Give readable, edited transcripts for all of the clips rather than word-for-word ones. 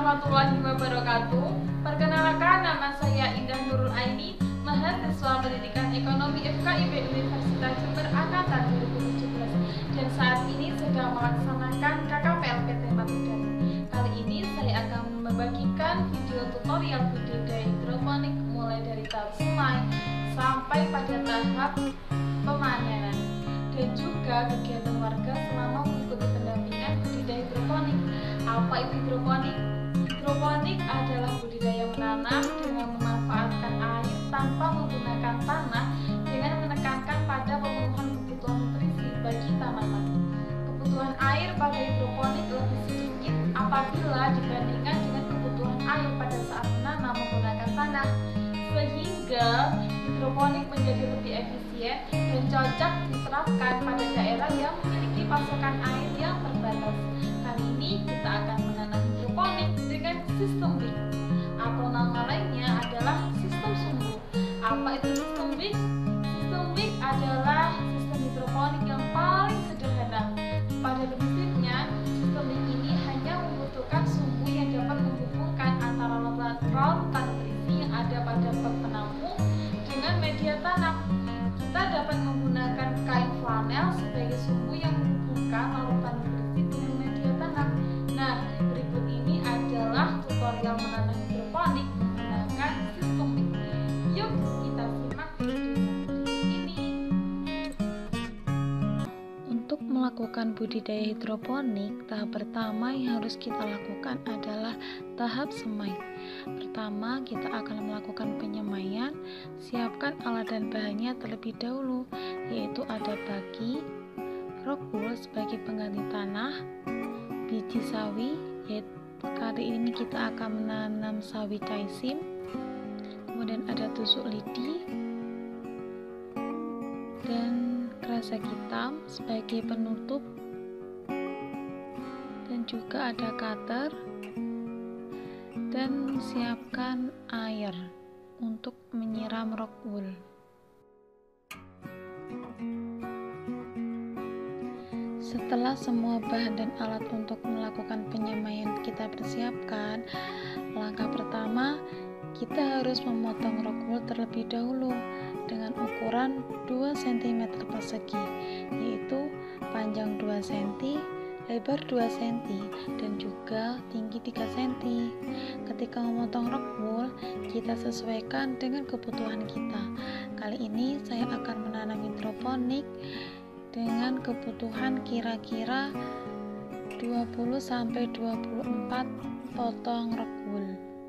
warahmatullahi wabarakatuh. Perkenalkan, nama saya Indah Nurul Aini, mahasiswa Pendidikan Ekonomi FKIP Universitas Jember Angkatan 2017, dan saat ini sedang melaksanakan KKPL PT Matudari. Kali ini saya akan membagikan video tutorial budidaya hidroponik mulai dari tahap semai sampai pada tahap pemanenan, dan juga kegiatan warga selama mengikuti pendampingan budidaya hidroponik. Apa itu hidroponik? Hidroponik adalah budidaya menanam dengan memanfaatkan air tanpa menggunakan tanah, dengan menekankan pada pemenuhan kebutuhan nutrisi bagi tanaman. Kebutuhan air pada hidroponik lebih sedikit apabila dibandingkan dengan kebutuhan air pada saat menanam menggunakan tanah, sehingga hidroponik menjadi lebih efisien dan cocok diterapkan pada daerah yang memiliki pasokan air yang terbatas. Kali ini kita akan menanam hidroponik dengan sistem WIC, atau nama lainnya adalah sistem sumbu. Apa itu sistem WIC? Sistem WIC adalah sistem hidroponik yang paling sederhana. Pada prinsipnya, sistem WIC ini hanya membutuhkan sumbu yang dapat menghubungkan antara larutan nutrisi yang ada pada bak penampung dengan media tanam. Kita dapat menggunakan kain flanel sebagai sumbu yang menghubungkan larutan nutrisi dengan media tanam. Nah, berikut ini adalah tutorial menanam hidroponik menggunakan sistem WIC. Yuk kita simak video ini. Untuk melakukan budidaya hidroponik, tahap pertama yang harus kita lakukan adalah tahap semai. Pertama, kita akan melakukan penyemaian. Siapkan alat dan bahannya terlebih dahulu, yaitu ada bagi, rock wool sebagai pengganti tanah, biji sawi, yaitu kali ini kita akan menanam sawi caisim, kemudian ada tusuk lidi dan kresek hitam sebagai penutup, dan juga ada cutter, dan siapkan air untuk menyiram rock wool. Setelah semua bahan dan alat untuk melakukan penyemaian kita persiapkan, langkah pertama kita harus memotong rock wool terlebih dahulu dengan ukuran 2 cm persegi, yaitu panjang 2 cm, lebar 2 cm, dan juga tinggi 3 cm. Ketika memotong rock wool, kita sesuaikan dengan kebutuhan kita. Kali ini saya akan menanam hidroponik dengan kebutuhan kira-kira 20-24 potong rock wool.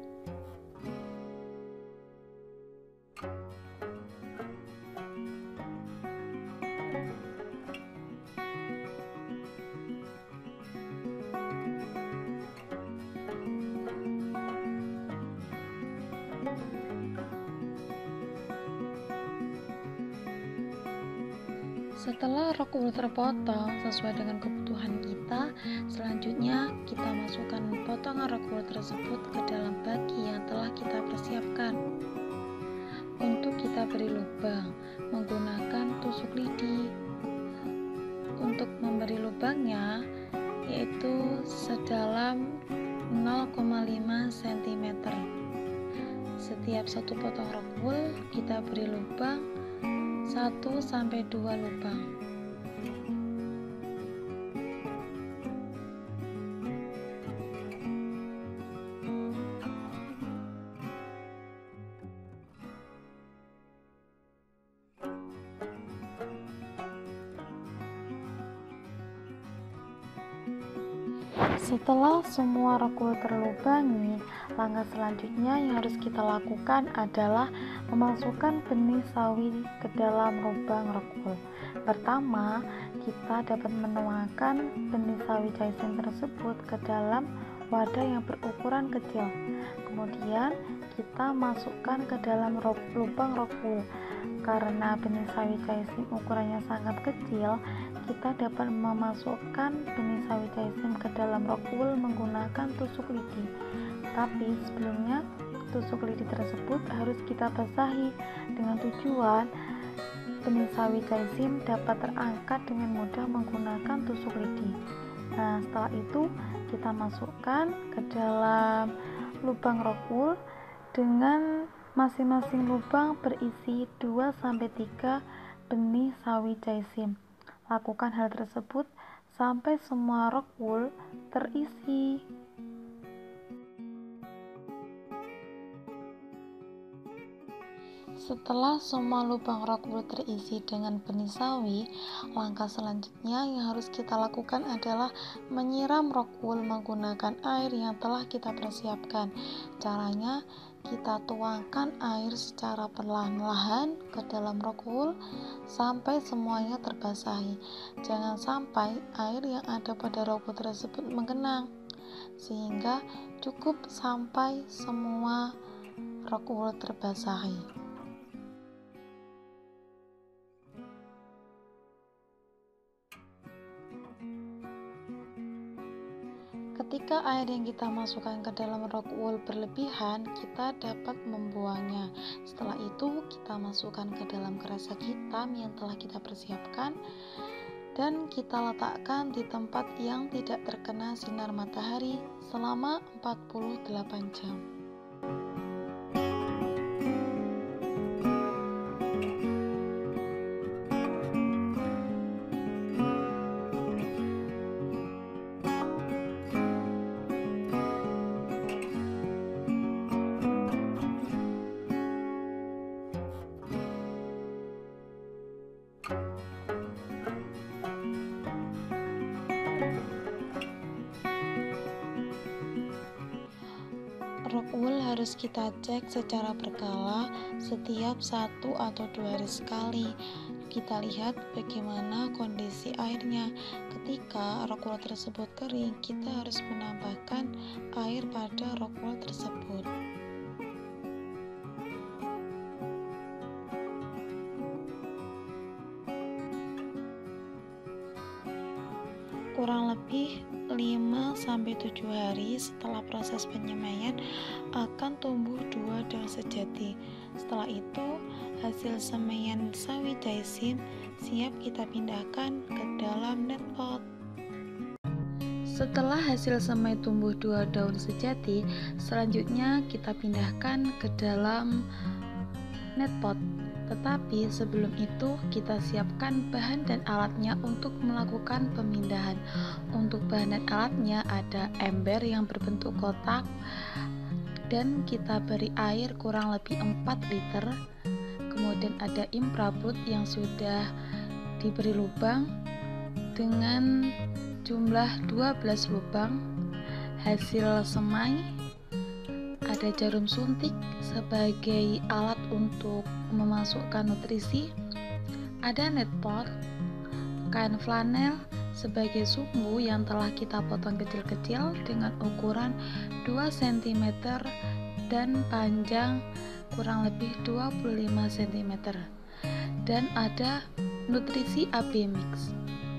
Setelah rock wool terpotong sesuai dengan kebutuhan kita, selanjutnya kita masukkan potongan rock wool tersebut ke dalam bagi yang telah kita persiapkan. Untuk kita beri lubang menggunakan tusuk lidi. Untuk memberi lubangnya yaitu sedalam 0,5 cm. Setiap satu potong rock wool kita beri lubang 1-2 lubang. Setelah semua rock wool terlubangi, langkah selanjutnya yang harus kita lakukan adalah memasukkan benih sawi ke dalam lubang rock wool. Pertama, kita dapat menuangkan benih sawi caisim tersebut ke dalam wadah yang berukuran kecil. Kemudian kita masukkan ke dalam lubang rock wool. Karena benih sawi caisim ukurannya sangat kecil, kita dapat memasukkan benih sawi caisim ke dalam rock wool menggunakan tusuk lidi. Tapi sebelumnya, tusuk lidi tersebut harus kita basahi dengan tujuan benih sawi caisim dapat terangkat dengan mudah menggunakan tusuk lidi. Nah, setelah itu kita masukkan ke dalam lubang rock wool dengan masing-masing lubang berisi 2-3 benih sawi jaisim. Lakukan hal tersebut sampai semua rock wool terisi. Setelah semua lubang rock wool terisi dengan benih sawi, langkah selanjutnya yang harus kita lakukan adalah menyiram rock wool menggunakan air yang telah kita persiapkan. Caranya, kita tuangkan air secara perlahan-lahan ke dalam rock wool sampai semuanya terbasahi. Jangan sampai air yang ada pada rock wool tersebut menggenang, sehingga cukup sampai semua rock wool terbasahi. Ketika air yang kita masukkan ke dalam rock wool berlebihan, kita dapat membuangnya. Setelah itu, kita masukkan ke dalam kresek hitam yang telah kita persiapkan dan kita letakkan di tempat yang tidak terkena sinar matahari selama 48 jam. Rock wool harus kita cek secara berkala setiap 1 atau 2 hari sekali. Kita lihat bagaimana kondisi airnya. Ketika rock wool tersebut kering, kita harus menambahkan air pada rock wool tersebut. Kurang lebih 5-7 hari setelah proses penyemaian akan tumbuh 2 daun sejati. Setelah itu, hasil semaian sawi jaisim siap kita pindahkan ke dalam net pot. Setelah hasil semai tumbuh 2 daun sejati, selanjutnya kita pindahkan ke dalam net pot. Tetapi sebelum itu kita siapkan bahan dan alatnya untuk melakukan pemindahan. Untuk bahan dan alatnya ada ember yang berbentuk kotak dan kita beri air kurang lebih 4 liter. Kemudian ada imprabot yang sudah diberi lubang dengan jumlah 12 lubang. Hasil semai, ada jarum suntik sebagai alat untuk memasukkan nutrisi, ada net pot, kain flanel sebagai sumbu yang telah kita potong kecil-kecil dengan ukuran 2 cm dan panjang kurang lebih 25 cm, dan ada nutrisi AB mix.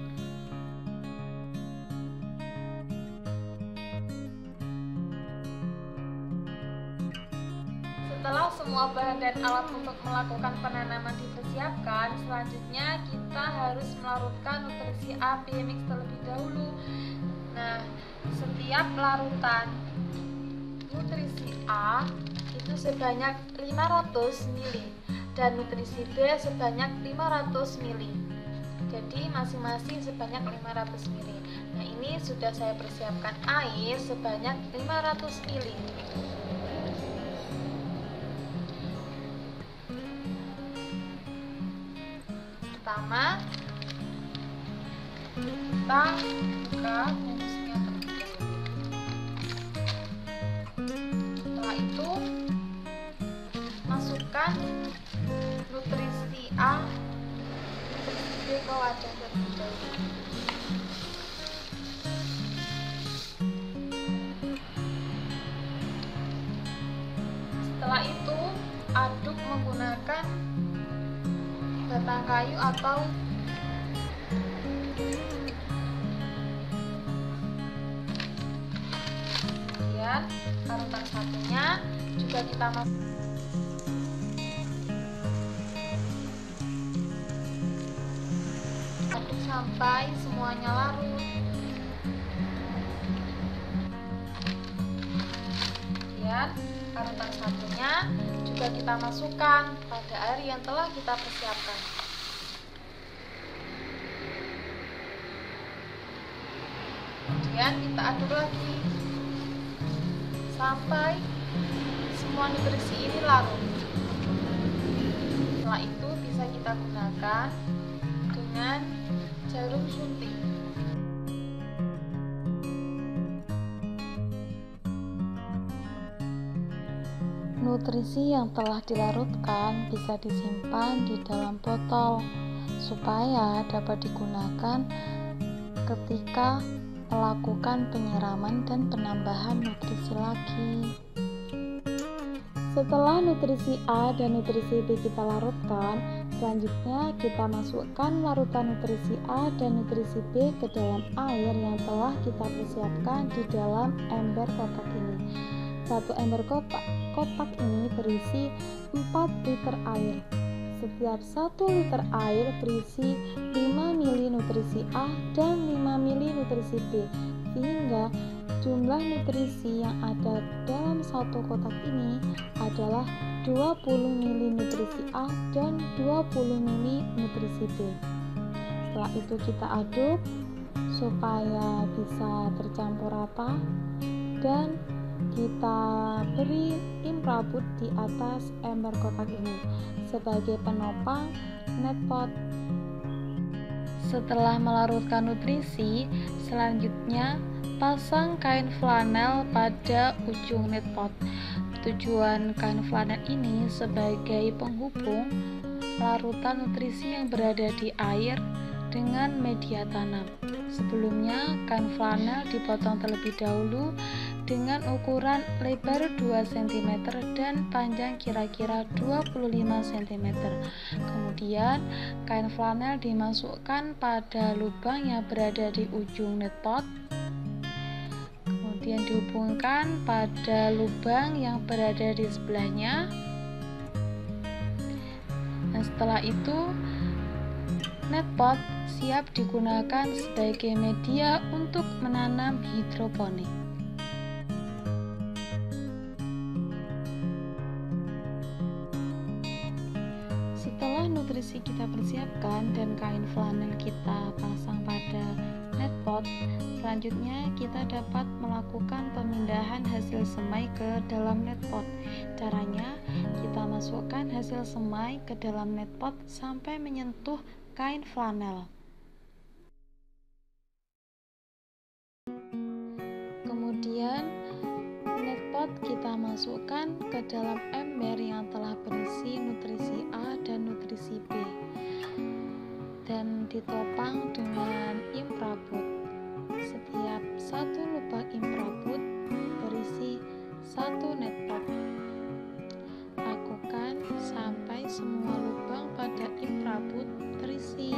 Setelah semua bahan dan alat untuk melakukan penanaman dipersiapkan, selanjutnya kita harus melarutkan nutrisi AB mix terlebih dahulu. Nah, setiap larutan nutrisi A itu sebanyak 500 ml dan nutrisi B sebanyak 500 ml. Jadi masing-masing sebanyak 500 ml. Nah, ini sudah saya persiapkan air sebanyak 500 ml. Pertama, kita buka bungkusnya terlebih dahulu. Setelah itu, masukkan nutrisi A, nutrisi B ke wadah terlebih dahulu. Setelah itu, aduk menggunakan batang kayu atau kemudian larutan satunya juga kita masukkan. Aduk sampai semuanya larut. Kemudian larutan satunya juga kita masukkan pada air yang telah kita persiapkan. Kemudian kita aduk lagi sampai semua nutrisi ini larut. Setelah itu bisa kita gunakan dengan jarum suntik. Nutrisi yang telah dilarutkan bisa disimpan di dalam botol supaya dapat digunakan ketika melakukan penyiraman dan penambahan nutrisi lagi. Setelah nutrisi A dan nutrisi B kita larutkan, selanjutnya kita masukkan larutan nutrisi A dan nutrisi B ke dalam air yang telah kita persiapkan di dalam ember kotak ini. Satu ember kotak ini berisi 4 liter air. Setiap 1 liter air berisi 5 ml nutrisi A dan 5 ml nutrisi B, sehingga jumlah nutrisi yang ada dalam satu kotak ini adalah 20 ml nutrisi A dan 20 ml nutrisi B. Setelah itu kita aduk supaya bisa tercampur rata dan kita beri imprabut di atas ember kotak ini sebagai penopang netpot. Setelah melarutkan nutrisi, selanjutnya pasang kain flanel pada ujung netpot. Tujuan kain flanel ini sebagai penghubung larutan nutrisi yang berada di air dengan media tanam. Sebelumnya, kain flanel dipotong terlebih dahulu dengan ukuran lebar 2 cm dan panjang kira-kira 25 cm. Kemudian, kain flanel dimasukkan pada lubang yang berada di ujung netpot. Kemudian dihubungkan pada lubang yang berada di sebelahnya. Dan setelah itu, netpot siap digunakan sebagai media untuk menanam hidroponik. Setelah nutrisi kita persiapkan dan kain flanel kita pasang pada netpot, selanjutnya kita dapat melakukan pemindahan hasil semai ke dalam netpot. Caranya, kita masukkan hasil semai ke dalam netpot sampai menyentuh kain flanel. Kemudian netpot kita masukkan ke dalam ember yang telah berisi nutrisi A dan nutrisi B dan ditopang dengan imprabut. Setiap satu lubang imprabut berisi 1 netpot. Lakukan sampai semua lubang pada imprabut terisi.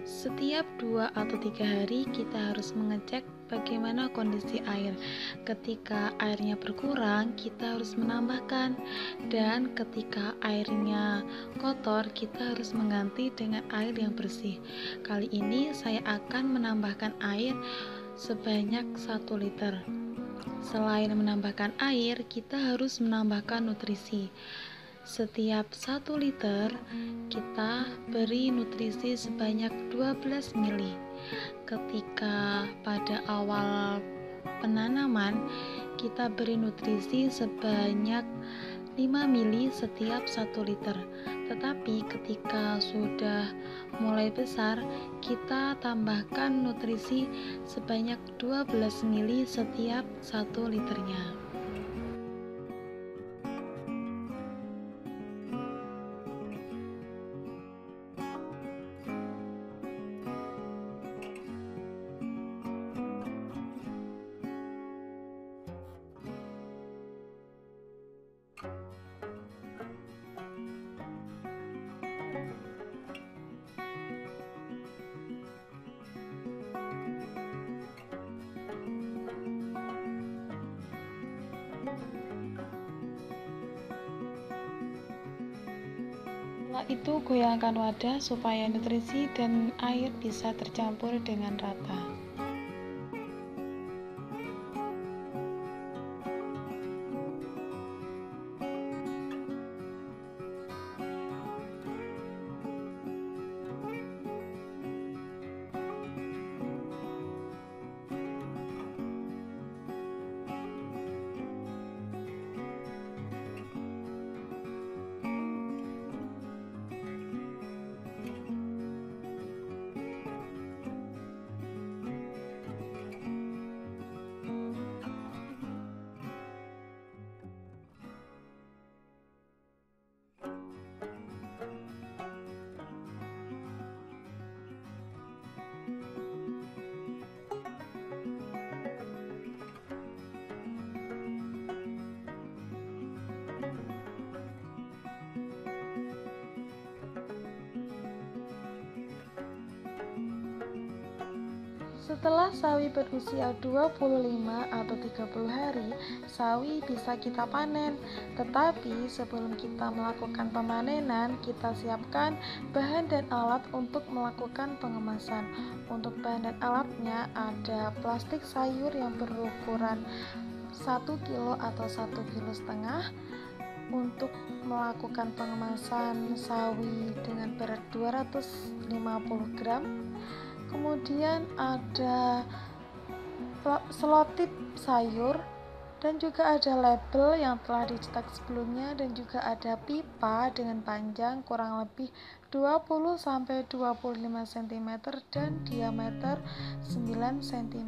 Setiap 2 atau 3 hari kita harus mengecek bagaimana kondisi air. Ketika airnya berkurang, kita harus menambahkan, dan ketika airnya kotor, kita harus mengganti dengan air yang bersih. Kali ini saya akan menambahkan air sebanyak 1 liter. Selain menambahkan air, kita harus menambahkan nutrisi. Setiap 1 liter kita beri nutrisi sebanyak 12 mili. Ketika pada awal penanaman kita beri nutrisi sebanyak 5 mili setiap 1 liter. Tetapi ketika sudah mulai besar, kita tambahkan nutrisi sebanyak 12 mili setiap 1 liternya. Setelah itu goyangkan wadah supaya nutrisi dan air bisa tercampur dengan rata. Setelah sawi berusia 25 atau 30 hari, sawi bisa kita panen. Tetapi sebelum kita melakukan pemanenan, kita siapkan bahan dan alat untuk melakukan pengemasan. Untuk bahan dan alatnya ada plastik sayur yang berukuran 1 kilo atau 1,5 kilo untuk melakukan pengemasan sawi dengan berat 250 gram. Kemudian ada selotip sayur, dan juga ada label yang telah dicetak sebelumnya, dan juga ada pipa dengan panjang kurang lebih 20-25 cm dan diameter 9 cm.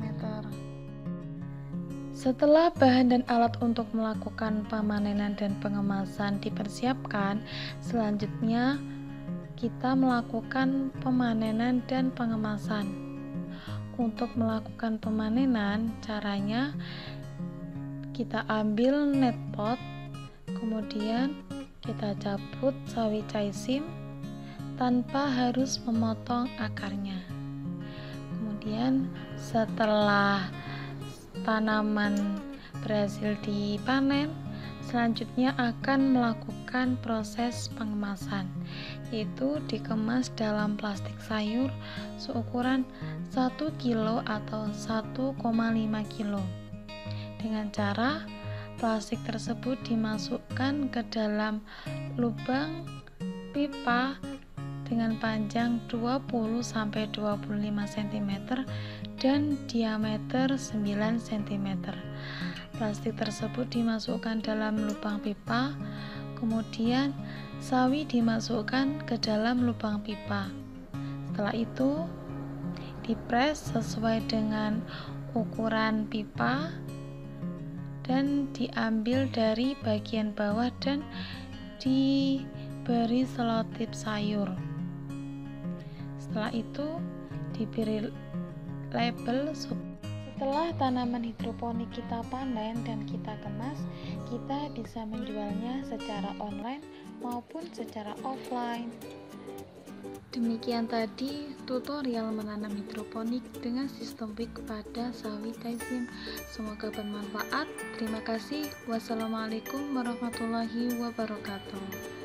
Setelah bahan dan alat untuk melakukan pemanenan dan pengemasan dipersiapkan, selanjutnya kita melakukan pemanenan dan pengemasan. Untuk melakukan pemanenan, caranya kita ambil net pot, kemudian kita cabut sawi caisim tanpa harus memotong akarnya. Kemudian setelah tanaman berhasil dipanen, selanjutnya akan melakukan proses pengemasan, yaitu dikemas dalam plastik sayur seukuran 1 kilo atau 1,5 kilo. Dengan cara plastik tersebut dimasukkan ke dalam lubang pipa dengan panjang 20-25 cm dan diameter 9 cm. Plastik tersebut dimasukkan dalam lubang pipa, kemudian sawi dimasukkan ke dalam lubang pipa. Setelah itu dipres sesuai dengan ukuran pipa dan diambil dari bagian bawah dan diberi selotip sayur. Setelah itu diberi label. Setelah tanaman hidroponik kita panen dan kita kemas, kita bisa menjualnya secara online maupun secara offline. Demikian tadi tutorial menanam hidroponik dengan sistem wick pada sawi taisim. Semoga bermanfaat. Terima kasih. Wassalamualaikum warahmatullahi wabarakatuh.